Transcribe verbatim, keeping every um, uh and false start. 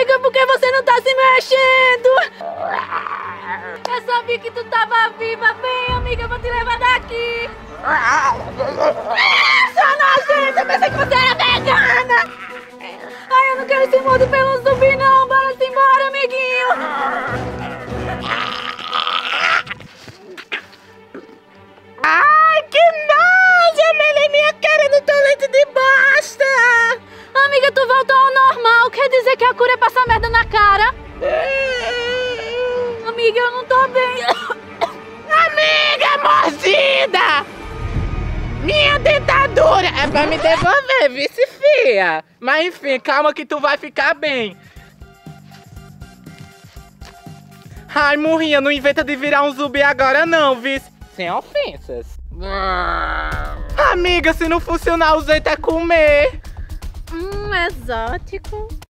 Amiga, por que você não tá se mexendo? Eu só vi que tu tava viva. Vem, amiga, eu vou te levar daqui. Só nojenta, eu pensei que você era vegana. Ai, eu não quero ser morto pelo zumbi, não. Bora se embora, amiguinho. Ai, que nojo! Eu melei minha cara no tolete de bosta! Amiga, tu voltou ao normal. Quer dizer que a cura é passar merda na cara? Amiga, eu não tô bem. Amiga mordida! Minha dentadura! É pra me devolver, vice fia! Mas enfim, calma que tu vai ficar bem. Ai, murrinha, não inventa de virar um zumbi agora não, vice. Sem ofensas. Amiga, se não funcionar, o jeito é comer. Hum, exótico.